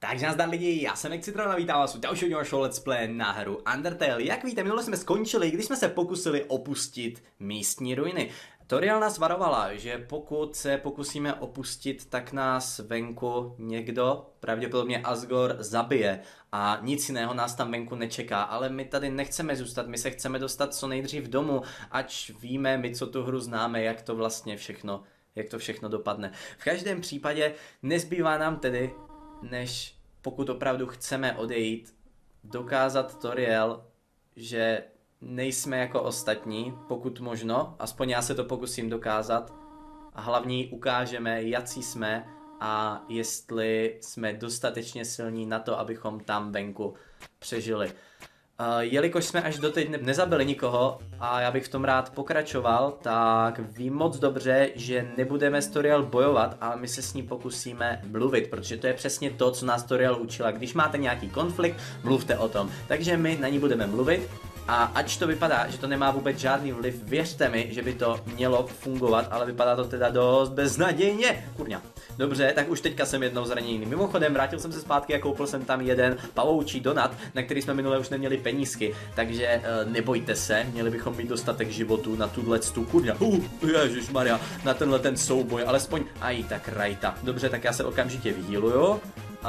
Takže nazdar lidi, já jsem Excitron a vítám vás u dalšího show Let's Play na hru Undertale. Jak víte, minule jsme skončili, když jsme se pokusili opustit místní ruiny. Toriel nás varovala, že pokud se pokusíme opustit, tak nás venku někdo, pravděpodobně Asgore, zabije a nic jiného nás tam venku nečeká, ale my tady nechceme zůstat, my se chceme dostat co nejdřív domů, ač víme, my co tu hru známe, jak to vlastně všechno, jak to všechno dopadne. V každém případě nezbývá nám tedy, než pokud opravdu chceme odejít, dokázat Toriel, že nejsme jako ostatní, pokud možno, aspoň já se to pokusím dokázat, a hlavně ukážeme, jací jsme a jestli jsme dostatečně silní na to, abychom tam venku přežili. Jelikož jsme až doteď nezabili nikoho a já bych v tom rád pokračoval, tak vím moc dobře, že nebudeme s Toriel bojovat, ale my se s ní pokusíme mluvit, protože to je přesně to, co nás Toriel učila. Když máte nějaký konflikt, mluvte o tom. Takže my na ní budeme mluvit a ač to vypadá, že to nemá vůbec žádný vliv, věřte mi, že by to mělo fungovat, ale vypadá to teda dost beznadějně. Kurňa. Dobře, tak už teďka jsem jednou zraněný. Mimochodem, vrátil jsem se zpátky a koupil jsem tam jeden pavoučí donut, na který jsme minule už neměli penízky. Takže nebojte se, měli bychom mít dostatek životů na tuto kurňa. Ježišmarja, na tenhle ten souboj, alespoň aj tak rajta. Dobře, tak já se okamžitě vyhýluju.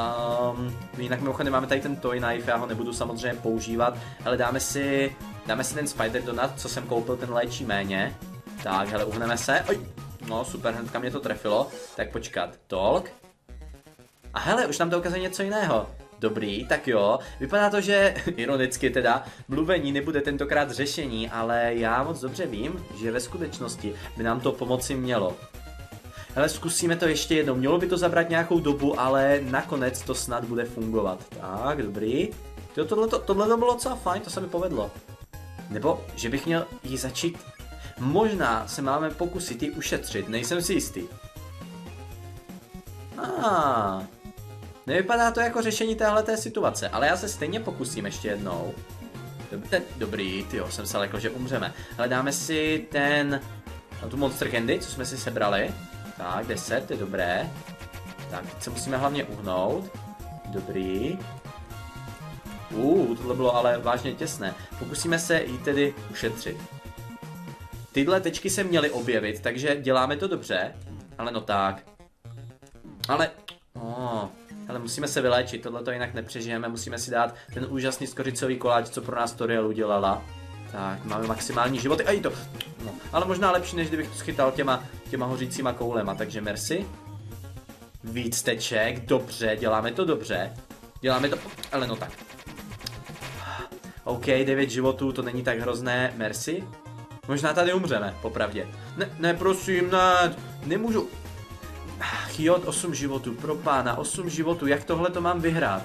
Jinak mimochodem máme tady ten toy knife, já ho nebudu samozřejmě používat, ale dáme si ten spider donut, co jsem koupil, ten léčí méně. Tak, hele, uhneme se. Oj. No super, hnedka mě to trefilo. Tak počkat, tolk. A hele, už nám to ukazuje něco jiného. Dobrý, tak jo. Vypadá to, že, ironicky teda, mluvení nebude tentokrát řešení, ale já moc dobře vím, že ve skutečnosti by nám to pomoci mělo. Hele, zkusíme to ještě jednou. Mělo by to zabrat nějakou dobu, ale nakonec to snad bude fungovat. Tak, dobrý. Tohle bylo docela fajn, to se mi povedlo. Nebo, že bych měl jí začít. Možná se máme pokusit ji ušetřit, nejsem si jistý. Nevypadá to jako řešení téhleté situace, ale já se stejně pokusím ještě jednou. Dobrý, tyjo, jsem se lekl, že umřeme. Ale dáme si tu Monster Candy, co jsme si sebrali. Tak, 10, to je dobré. Tak, teď se musíme hlavně uhnout. Dobrý. Tohle bylo ale vážně těsné. Pokusíme se ji tedy ušetřit. Tyhle tečky se měly objevit, takže děláme to dobře. Ale no tak. Ale musíme se vyléčit, tohle to jinak nepřežijeme. Musíme si dát ten úžasný skořicový koláč, co pro nás Toriel udělala. Tak, máme maximální životy. No, ale možná lepší, než kdybych to schytal těma hořícíma koulema, takže merci. Víc teček, dobře, děláme to dobře. Děláme to, ale no tak. OK, 9 životů, to není tak hrozné, merci. Možná tady umřeme, popravdě. Ne, prosím, ne, nemůžu. Chiot, 8 životů, pro pána, 8 životů, jak tohle to mám vyhrát?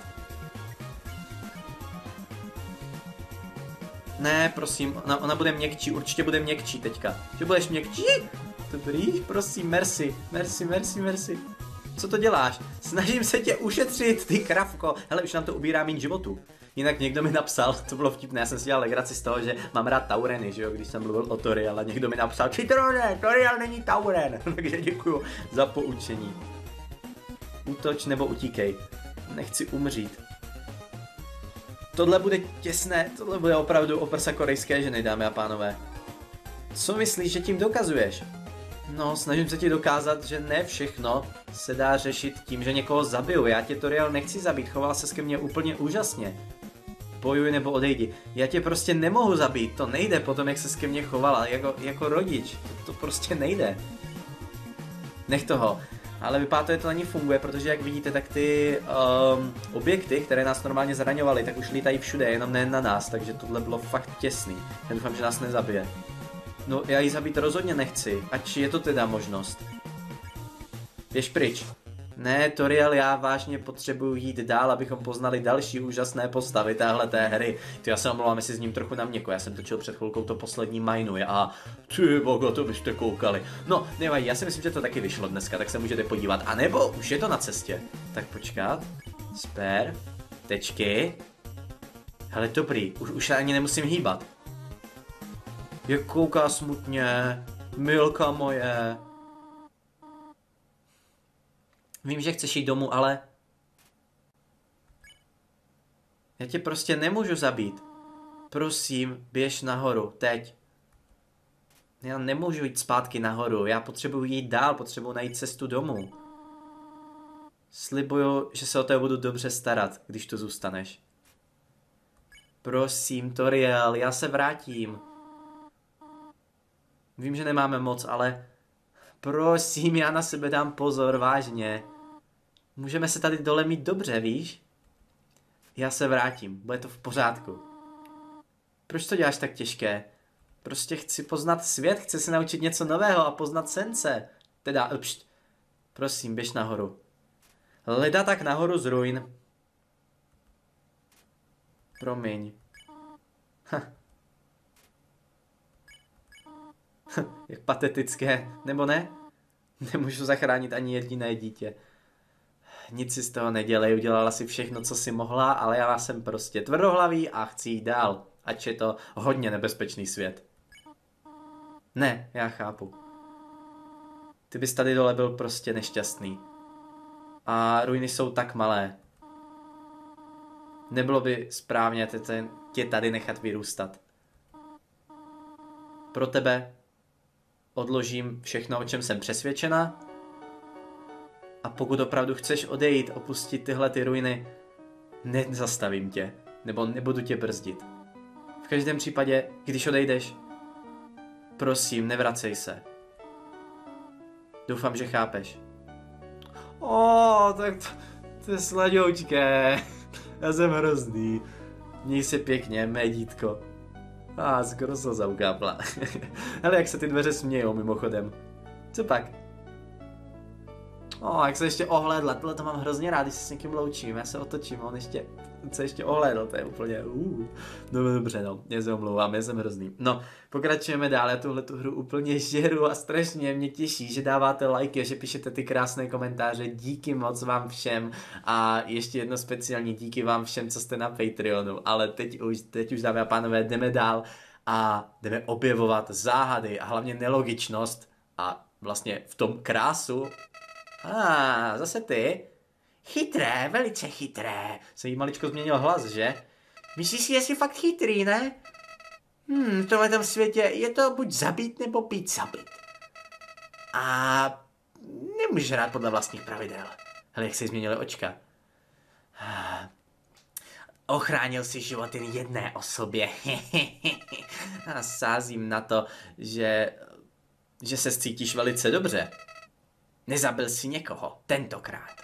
Ne, prosím, ona bude měkčí, určitě bude měkčí teďka. Že budeš měkčí? Dobrý, prosím, merci. Co to děláš? Snažím se tě ušetřit, ty kravko. Hele, už nám to ubírá méně životů. Jinak někdo mi napsal, to bylo vtipné, já jsem si dělal legraci z toho, že mám rád taureny, že jo, když jsem mluvil o Toriel a někdo mi napsal, Citrone, Toriel není tauren, takže děkuju za poučení. Útoč nebo utíkej, nechci umřít. Tohle bude těsné, tohle bude opravdu o prsa korejské ženy, dámy a pánové. Co myslíš, že tím dokazuješ? No, snažím se ti dokázat, že ne všechno se dá řešit tím, že někoho zabiju. Já tě, Toriel, nechci zabít, choval ses ke mně úplně úžasně. Bojuj nebo odejdi. Já tě prostě nemohu zabít, to nejde potom, jak ses ke mně chovala, jako rodič. To prostě nejde. Nech toho. Ale vypadá to, že to na ní funguje, protože jak vidíte, tak ty objekty, které nás normálně zraňovaly, tak už lítají všude, jenom ne na nás, takže tohle bylo fakt těsný. Já doufám, že nás nezabije. No, já ji zabít rozhodně nechci, ač je to teda možnost. Běž pryč. Ne, Toriel, já vážně potřebuji jít dál, abychom poznali další úžasné postavy téhleté hry. Já se omlouvám, jestli s ním trochu na měko, já jsem točil před chvilkou to poslední Mineu a ty bogo, to byste koukali. No, nevadí, já si myslím, že to taky vyšlo dneska, tak se můžete podívat. A nebo už je to na cestě. Tak počkat. Spare. Tečky. Hele, dobrý, už ani nemusím hýbat. Jak kouká smutně, milka moje. Vím, že chceš jít domů, ale Já tě prostě nemůžu zabít. Prosím, běž nahoru, teď. Já nemůžu jít zpátky nahoru, já potřebuji jít dál, potřebuji najít cestu domů. Slibuju, že se o tebe budu dobře starat, když tu zůstaneš. Prosím, Toriel, já se vrátím. Vím, že nemáme moc, ale prosím, já na sebe dám pozor, vážně. Můžeme se tady dole mít dobře, víš? Já se vrátím, bude to v pořádku. Proč to děláš tak těžké? Prostě chci poznat svět, chci se naučit něco nového a poznat sence. Teda, prosím, běž nahoru. Leda tak nahoru z ruin. Promiň. Jak patetické, nebo ne? Nemůžu zachránit ani jediné dítě. Nic si z toho nedělej, udělala si všechno, co si mohla, ale já jsem prostě tvrdohlavý a chci jít dál. Ač je to hodně nebezpečný svět. Ne, já chápu. Ty bys tady dole byl prostě nešťastný. A ruiny jsou tak malé. Nebylo by správně tě tady nechat vyrůstat. Pro tebe odložím všechno, o čem jsem přesvědčena. A pokud opravdu chceš odejít, opustit tyhle ty ruiny, nezastavím tě, nebo nebudu tě brzdit. V každém případě, když odejdeš, prosím, nevracej se. Doufám, že chápeš. Tak to je sladoučké. Já jsem hrozný. Měj se pěkně, mé dítko. Skoro slza ukápla. Hele, jak se ty dveře smějou mimochodem. Co pak? Jak se ještě ohlédla, tohle to mám hrozně rád, když se s někým loučím, já se otočím a on ještě se ještě ohlédl, to je úplně No dobře, no, já se omlouvám, já jsem hrozný. No, pokračujeme dál, já tuhletu hru úplně žeru a strašně mě těší, že dáváte lajky a že píšete ty krásné komentáře, díky moc vám všem a ještě jedno speciální díky vám všem, co jste na Patreonu, ale teď už dámy a pánové, jdeme dál a jdeme objevovat záhady a hlavně nelogičnost a vlastně v tom krásu. Zase ty? Chytré, velice chytré. Se jí maličko změnil hlas, že? Myslíš si, že jsi fakt chytrý, ne? V tomhletom světě je to buď zabít, nebo být zabit. A nemůžeš hrát podle vlastních pravidel. Hele, jak se jí změnily očka. Ochránil si život jen jedné osobě. A sázím na to, že se cítíš velice dobře. Nezabil si někoho, tentokrát.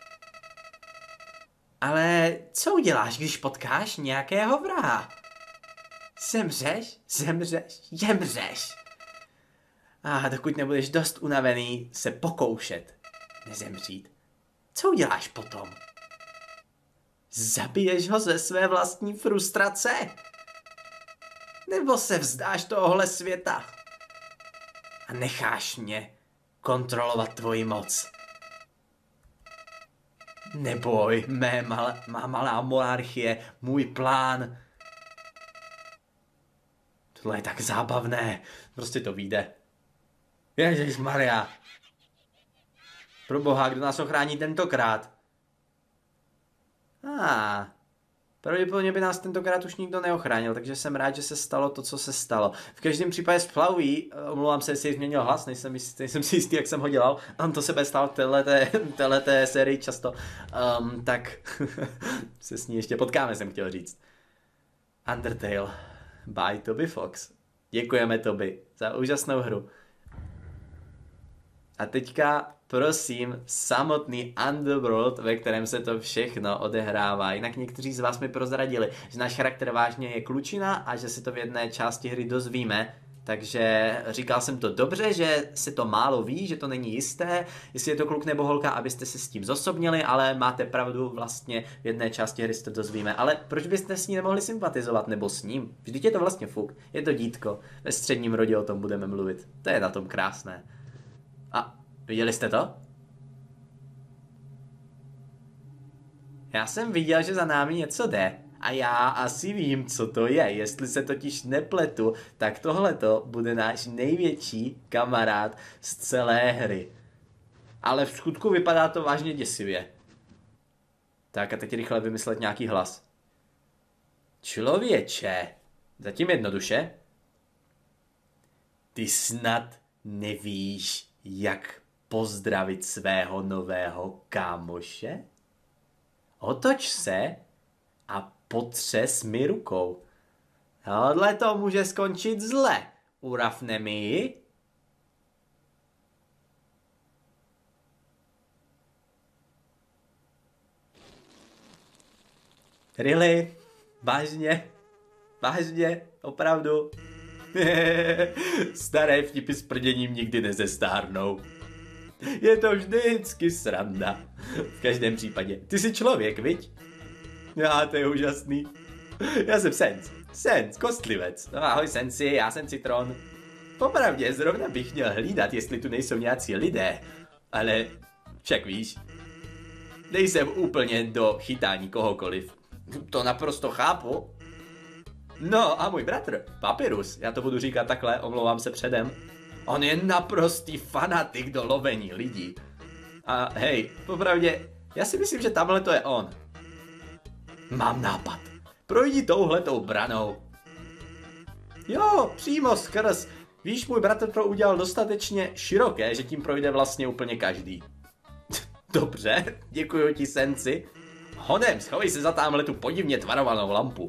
Ale co uděláš, když potkáš nějakého vraha? Zemřeš, zemřeš. Dokud nebudeš dost unavený se pokoušet nezemřít. Co uděláš potom? Zabiješ ho ze své vlastní frustrace? Nebo se vzdáš tohohle světa? A necháš mě kontrolovat tvoji moc? Neboj, má malá monarchie, můj plán. Tohle je tak zábavné, prostě to vyjde. Ježišmarja. Proboha, kdo nás ochrání tentokrát? Pravděpodobně by nás tentokrát už nikdo neochránil, takže jsem rád, že se stalo to, co se stalo. V každém případě s Flowey, omlouvám se, jestli změnil hlas, nejsem si jistý, jak jsem ho dělal, to se bude stát v téhleté sérii často, tak se s ní ještě potkáme, jsem chtěl říct. Undertale by Toby Fox. Děkujeme, Toby, za úžasnou hru. A teďka, prosím, samotný Underworld, ve kterém se to všechno odehrává. Jinak někteří z vás mi prozradili, že náš charakter vážně je klučina a že si to v jedné části hry dozvíme. Takže říkal jsem to dobře, že se to málo ví, že to není jisté, jestli je to kluk nebo holka, abyste se s tím zosobnili, ale máte pravdu, vlastně v jedné části hry se to dozvíme. Ale proč byste s ní nemohli sympatizovat, nebo s ním? Vždyť je to vlastně fuk, je to dítko, ve středním rodě o tom budeme mluvit. To je na tom krásné. A viděli jste to? Já jsem viděl, že za námi něco jde. A já asi vím, co to je. Jestli se totiž nepletu, tak tohleto bude náš největší kamarád z celé hry. Ale v skutku vypadá to vážně děsivě. Tak a teď rychle vymyslet nějaký hlas. Člověče, zatím jednoduše. Ty snad nevíš, jak pozdravit svého nového kámoše? Otoč se a potřes mi rukou. Tohle to může skončit zle. Urafne mi ji? Really? Vážně? Vážně? Opravdu? Staré vtipy s prděním nikdy nezestárnou. Je to vždycky sranda. V každém případě. Ty jsi člověk, viď? Já, to je úžasný. Já jsem Sens, kostlivec. No ahoj Sensi, já jsem Citron. Popravdě, zrovna bych měl hlídat, jestli tu nejsou nějací lidé. Ale však víš, nejsem úplně do chytání kohokoliv. To naprosto chápu. No a můj bratr, Papyrus, já to budu říkat takhle, omlouvám se předem. On je naprostý fanatik do lovení lidí. A hej, popravdě, já si myslím, že tamhle to je on. Mám nápad. Projdi touhletou branou. Jo, přímo skrz. Víš, můj bratr to udělal dostatečně široké, že tím projde vlastně úplně každý. Dobře, děkuji ti, Sensi. Honem, schovej se za tamhle tu podivně tvarovanou lampu.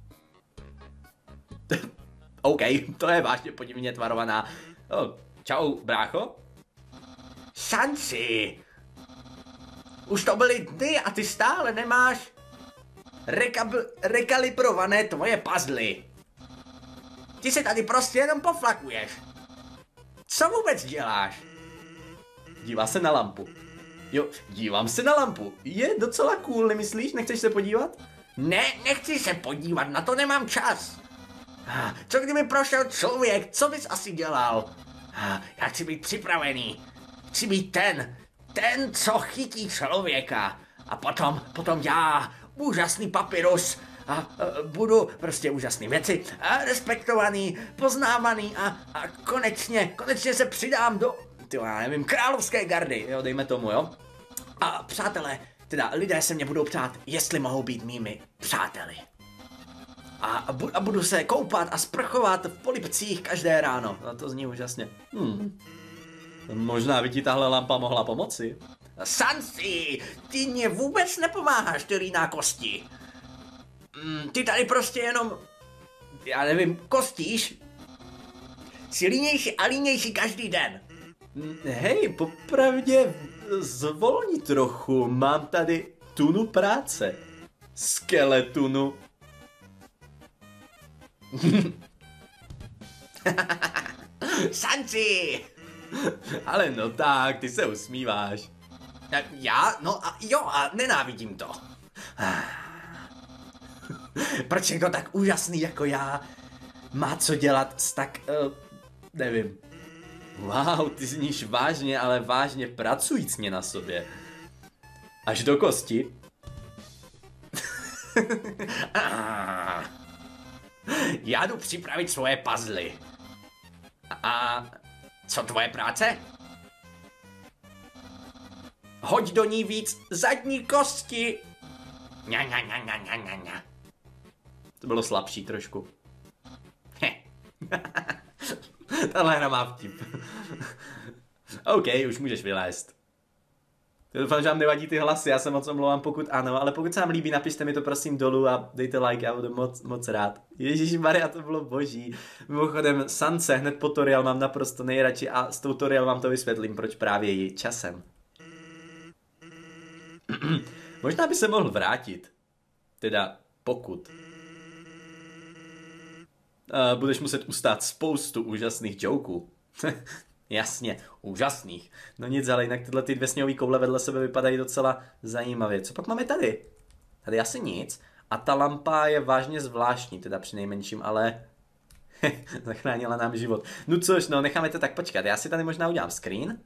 OK, to je vážně podivně tvarovaná. Čau, brácho? Sensi! Už to byly dny a ty stále nemáš rekalibrované tvoje puzzly. Ty se tady prostě jenom poflakuješ. Co vůbec děláš? Dívá se na lampu. Jo, dívám se na lampu. Je docela cool, nemyslíš? Nechceš se podívat? Ne, nechci se podívat, na to nemám čas. Co kdyby prošel člověk, co bys asi dělal? Já chci být připravený. Chci být ten, co chytí člověka. A potom já, úžasný Papyrus, a budu prostě úžasný věci, a respektovaný, poznávaný a konečně se přidám do, já nevím, královské gardy, jo, dejme tomu, jo. A přátelé, teda lidé se mě budou ptát, jestli mohou být mými přáteli. A budu se koupat a sprchovat v polipcích každé ráno. No to zní úžasně. Možná by ti tahle lampa mohla pomoci. Sansi, ty mě vůbec nepomáháš, ty líná kosti. Ty tady prostě jenom, já nevím, kostíš. Jsi línější a línější každý den. Hej, popravdě zvolni trochu, mám tady tunu práce. Skeletunu. Sansi! Ale no tak, ty se usmíváš. Já? No a jo, a nenávidím to. Proč je to tak úžasný jako já? Má co dělat s tak, nevím. Wow, ty zníš vážně, ale vážně pracujícně na sobě. Až do kosti. Já jdu připravit svoje puzzly. A co tvoje práce? Hoď do ní víc zadní kosti. Ňa. To bylo slabší trošku. Tahle hra má vtip. OK, už můžeš vylézt. Doufám, že vám nevadí ty hlasy, já se moc omlouvám, pokud ano, ale pokud se vám líbí, napište mi to prosím dolů a dejte like, já budu moc rád. Ježišmarja, to bylo boží. Mimochodem, Sanse, hned po tutorial mám naprosto nejradši a s tou tutorial vám to vysvětlím, proč právě ji časem. Možná by se mohl vrátit. Teda, pokud. Budeš muset ustát spoustu úžasných joků. Jasně, úžasných. No nic, ale jinak tyhle ty dvě sněhové koule vedle sebe vypadají docela zajímavě. Co pak máme tady? Tady asi nic. A ta lampa je vážně zvláštní, teda přinejmenším, ale zachránila nám život. No což, no necháme to tak počkat. Já si tady možná udělám screen.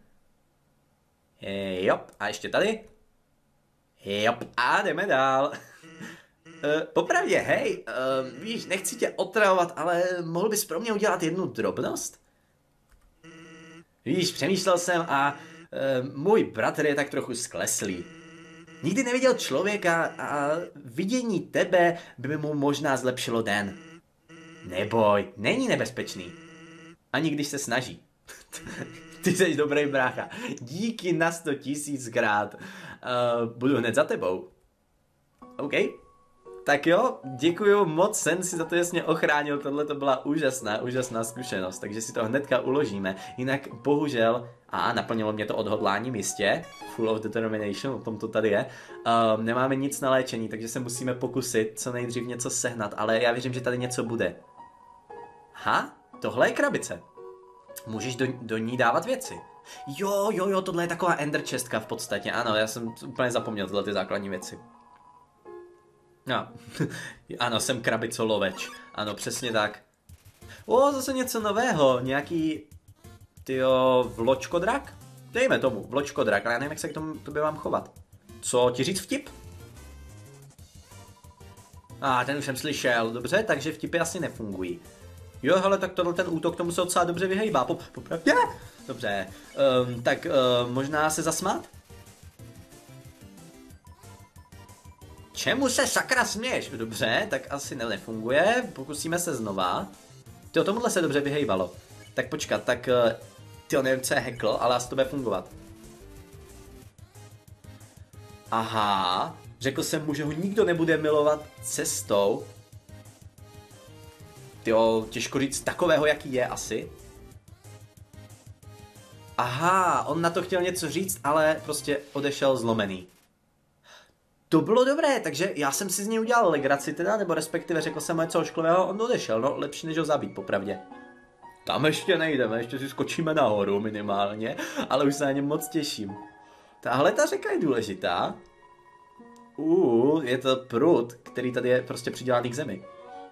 Jop, a ještě tady. Jop, a jdeme dál. Popravdě, hej, víš, nechci tě otravovat, ale mohl bys pro mě udělat jednu drobnost? Víš, přemýšlel jsem a můj bratr je tak trochu skleslý. Nikdy neviděl člověka a vidění tebe by mu možná zlepšilo den. Neboj, není nebezpečný. Ani když se snaží. Ty jsi dobrý brácha. Díky na 100 000krát. Budu hned za tebou. OK. Tak jo, děkuju moc, jsem si za to jasně ochránil, tohle to byla úžasná zkušenost, takže si to hnedka uložíme, jinak bohužel, naplnilo mě to odhodláním jistě, full of determination, o tom to tady je, nemáme nic na léčení, takže se musíme pokusit co nejdřív něco sehnat, ale já věřím, že tady něco bude. Tohle je krabice. Můžeš do ní dávat věci. Jo, tohle je taková ender chestka v podstatě, ano, já jsem úplně zapomněl tyhle ty základní věci. No, ano, jsem krabicoloveč. Ano, přesně tak. Zase něco nového. Nějaký, vločkodrak? Dejme tomu, vločkodrak, ale já nevím, jak se k tomu tobě mám chovat. Co, ti říct vtip? Ten už jsem slyšel, dobře, takže vtipy asi nefungují. Jo, hele, tak ten útok tomu se docela dobře vyhejbá. Popravdě? Dobře, tak možná se zasmát? Čemu se sakra směješ? Dobře, tak asi nefunguje, pokusíme se znova. Tomuhle se dobře vyhejbalo. Tak počkat, tak nevím, co je hackl, ale asi to bude fungovat. Aha, řekl jsem mu, že ho nikdo nebude milovat cestou. Těžko říct takového, jaký je asi. Aha, on na to chtěl něco říct, ale prostě odešel zlomený. To bylo dobré, takže já jsem si z něj udělal legraci teda, nebo respektive řekl jsem mu něco ošklivého, on odešel, no lepší než ho zabít, popravdě. Tam ještě nejdeme, ještě si skočíme nahoru minimálně, ale už se na něm moc těším. Tahle ta řeka je důležitá. Je to prut, který tady je prostě přidělaný k zemi.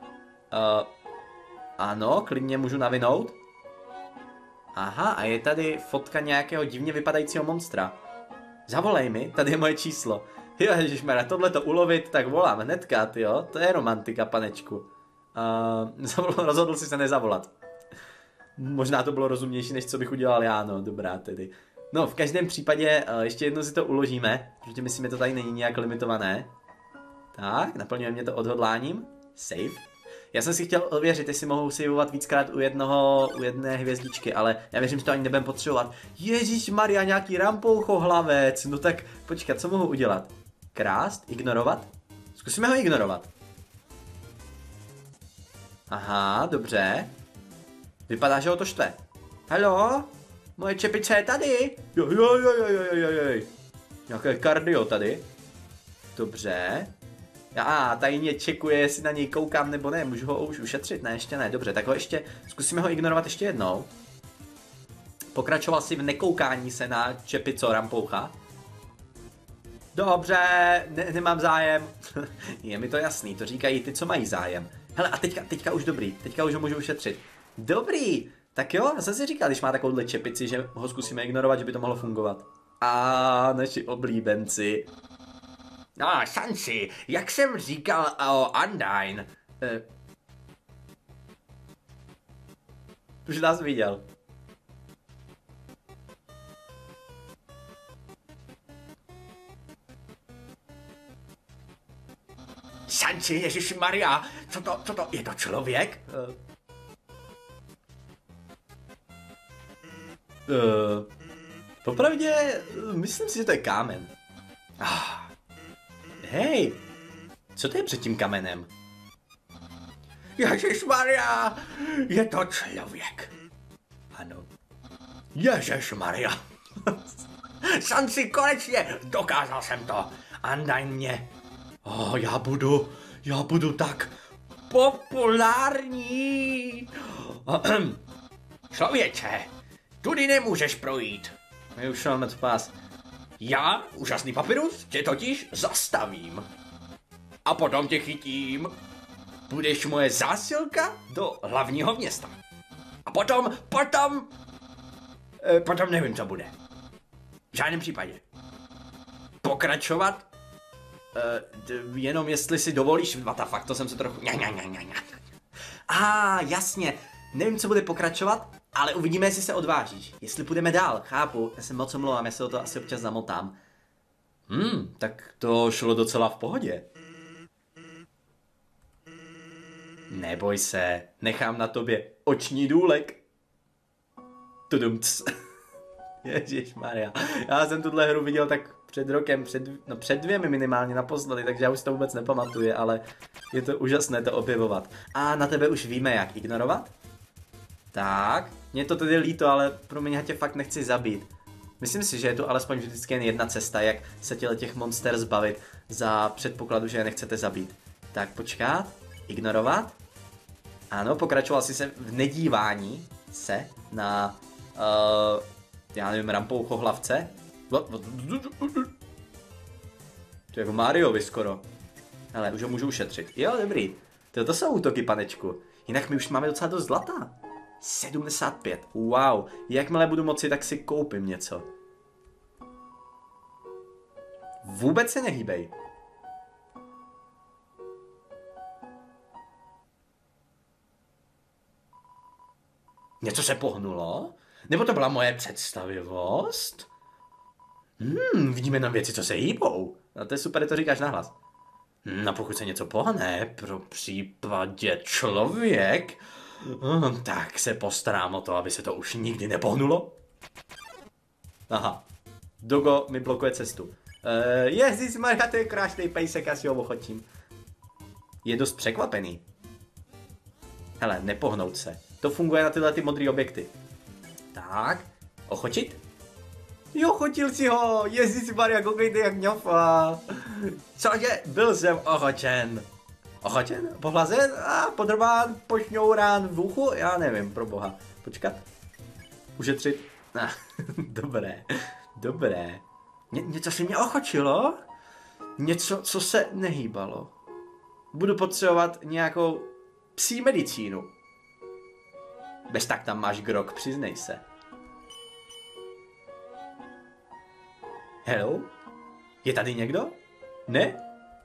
Ano, klidně můžu navinout. Aha, a je tady fotka nějakého divně vypadajícího monstra. Zavolej mi, tady je moje číslo. Jo, ježišmarja, tohleto ulovit, tak volám hnedka, to je romantika, panečku. Rozhodl si se nezavolat. Možná to bylo rozumnější, než co bych udělal já, no, dobrá tedy. No, v každém případě ještě jednou si to uložíme, protože myslím, že to tady není nějak limitované. Tak, naplňuje mě to odhodláním. Save. Já jsem si chtěl ověřit, jestli mohou saveovat víckrát u jedné hvězdičky, ale já věřím, že to ani nebudem potřebovat. Ježišmarja, nějaký rampoucho hlavec. No tak, počkat, co mohu udělat? Krást? Ignorovat? Zkusíme ho ignorovat. Aha, dobře. Vypadá, že ho to štve. Haló? Moje čepice je tady. Jo. Nějaké kardio tady. Dobře. Tajně čekuje, jestli na něj koukám nebo ne. Můžu ho už ušetřit? Ne, ještě ne. Dobře, tak zkusíme ho ignorovat ještě jednou. Pokračoval si v nekoukání se na čepico rampoucha. Dobře, nemám zájem. Je mi to jasný, to říkají ty, co mají zájem. Hele, a teďka už dobrý, teďka už ho můžu ušetřit. Dobrý, tak jo, já jsem si říkal, když má takovouhle čepici, že ho zkusíme ignorovat, že by to mohlo fungovat. A naši oblíbenci. No, Sansi, jak jsem říkal o Undyne. Už nás viděl. Sansi, ježišmarja, co to, je to člověk? Popravdě, myslím si, že to je kámen. Hej, co to je před tím kamenem? Ježišmarja, je to člověk. Ano. Ježišmarja. Sansi, konečně, dokázal jsem to. Undyne mě. Já budu tak populární. Člověče, tudy nemůžeš projít. My už máme pás. Já, úžasný papirus, tě totiž zastavím. A potom tě chytím. Budeš moje zásilka do hlavního města. A potom nevím, co bude. V žádném případě. Pokračovat? Jenom jestli si dovolíš, what the fuck, to jsem se trochu... Jasně. Nevím, co bude pokračovat, ale uvidíme, jestli se odvážíš. Jestli půjdeme dál, chápu, já se moc omlouvám, já se o to asi občas zamotám. Tak to šlo docela v pohodě. Neboj se, nechám na tobě oční důlek. Tudumc. Ježišmarja. Já jsem tuhle hru viděl tak před rokem, před 2 minimálně naposledy, takže já už to vůbec nepamatuji, ale je to úžasné to objevovat. A na tebe už víme, jak ignorovat? Tak, mě to tedy líto, ale promiň, já tě fakt nechci zabít. Myslím si, že je tu alespoň vždycky jen jedna cesta, jak se těch monster zbavit za předpokladu, že je nechcete zabít. Tak počkat, ignorovat. Ano, pokračoval si se v nedívání se na, já nevím, rampouchohlavce. To je jako Mariovi skoro. Hele, už ho můžu ušetřit. Jo, dobrý. To jsou útoky, panečku. Jinak my už máme docela dost zlata. 75. Wow. Jakmile budu moci, tak si koupím něco. Vůbec se nehýbej. Něco se pohnulo? Nebo to byla moje představivost? Vidíme tam věci, co se hýbou. No to je super, to říkáš nahlas. No pokud se něco pohne, pro případě člověk, tak se postarám o to, aby se to už nikdy nepohnulo. Aha. Dogo mi blokuje cestu. Ježišmarja, to je krásný pejsek, asi ho ochotím. Je dost překvapený. Hele, nepohnout se. To funguje na tyhle ty modré objekty. Tak, ochočit? Jo, chotil si ho, ježišmarja, koukejte jak ňofa. Cože, byl jsem ochočen. Ochočen? Pohlazen? Podrbán, pošňourán v uchu? Já nevím, pro boha. Počkat. Ušetřit? Dobré, dobré. Něco si mě ochočilo? Něco, co se nehýbalo. Budu potřebovat nějakou psí medicínu. Bez tak tam máš grog, přiznej se. Hello? Je tady někdo? Ne?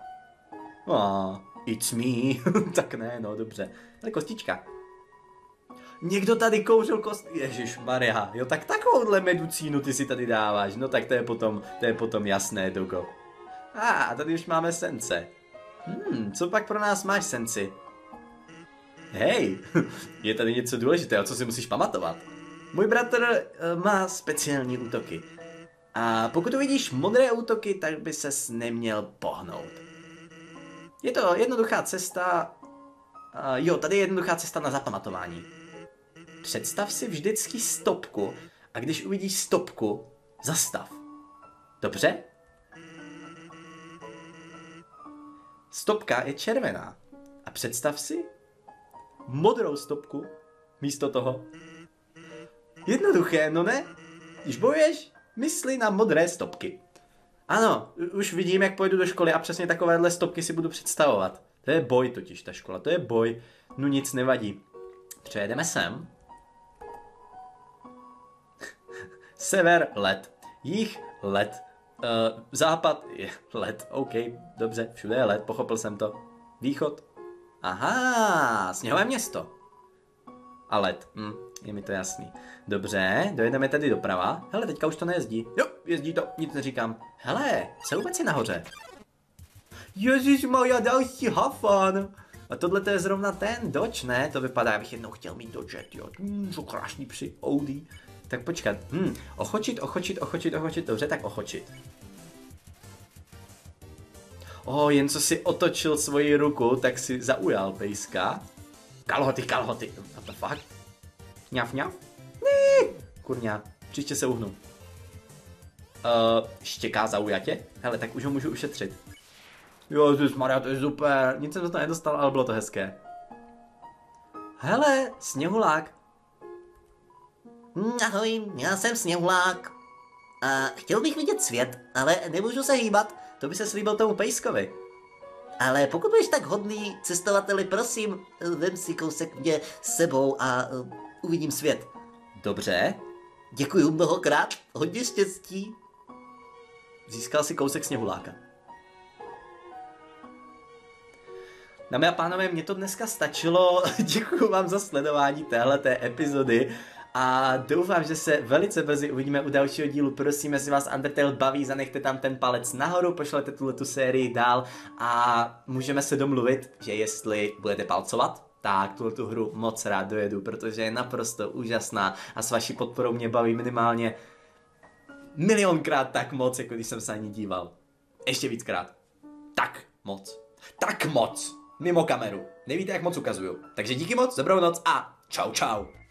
It's me. Tak ne, no dobře. Ale kostička. Někdo tady kouřil Ježišmarja, jo, tak takovouhle medicínu ty si tady dáváš. No tak to je potom jasné, Dogo. A tady už máme sence. Co pak pro nás máš, senci? Hej, je tady něco důležitého, co si musíš pamatovat. Můj bratr má speciální útoky. A pokud uvidíš modré útoky, tak by ses neměl pohnout. Je to jednoduchá cesta... jo, tady je jednoduchá cesta na zapamatování. Představ si vždycky stopku a když uvidíš stopku, zastav. Dobře? Stopka je červená. A představ si modrou stopku místo toho. Jednoduché, no ne? Když bojuješ, mysli na modré stopky. Ano, už vidím, jak pojdu do školy a přesně takovéhle stopky si budu představovat. To je boj totiž, ta škola, to je boj. No nic nevadí. Přejedeme sem. Sever, led. Jih, led. Západ je led. OK, dobře, všude je led, pochopil jsem to. Východ. Aha, sněhové město. A led. Je mi to jasný. Dobře, dojedeme tady doprava. Hele, teďka už to nejezdí. Jo, jezdí to, nic neříkám. Hele, co vůbec je nahoře? Ježišmarja, další hafan. A tohle to je zrovna ten Dodge, ne? To vypadá, abych jednou chtěl mít Dodge, jo. Jsou krásný při Audi. Tak počkat. Ochočit. Dobře, tak ochočit. Jen co si otočil svoji ruku, tak si zaujal pejska. Kalhoty. What the fuck? Ňaf. Kurňa, příště se uhnu. Štěká zaujatě? Hele, tak už ho můžu ušetřit. Ježišmarja, to je super. Nic jsem za to nedostal, ale bylo to hezké. Hele, sněhulák. Ahoj, já jsem Sněhulák. A chtěl bych vidět svět, ale nemůžu se hýbat. To by se slíbil tomu pejskovi. Ale pokud budeš tak hodný, cestovateli, prosím, vem si kousek mě s sebou a uvidím svět. Dobře. Děkuji mnohokrát, hodně štěstí. Získal si kousek sněhuláka. Dámy a pánové, mě to dneska stačilo. Děkuji vám za sledování téhleté epizody. a doufám, že se velice brzy uvidíme u dalšího dílu. Prosím, jestli vás Undertale baví, zanechte tam ten palec nahoru, pošlete tuhletu sérii dál a můžeme se domluvit, že jestli budete palcovat, tak tuhletu hru moc rád dojedu, protože je naprosto úžasná a s vaší podporou mě baví minimálně milionkrát tak moc, jako když jsem se na ní díval. Ještě víckrát. Tak moc. Mimo kameru. Nevíte, jak moc ukazuju. Takže díky moc, dobrou noc a čau čau.